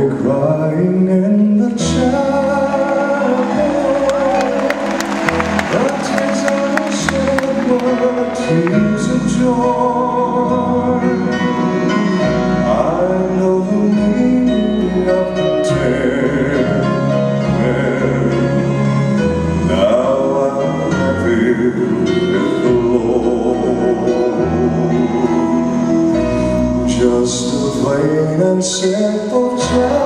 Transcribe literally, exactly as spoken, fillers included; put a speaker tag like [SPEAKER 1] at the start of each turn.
[SPEAKER 1] me crying in the chapel. The tears I shed were tears of joy. I know the meaning of contentment. Now I'm happy with the Lord. Just a plain and simple child.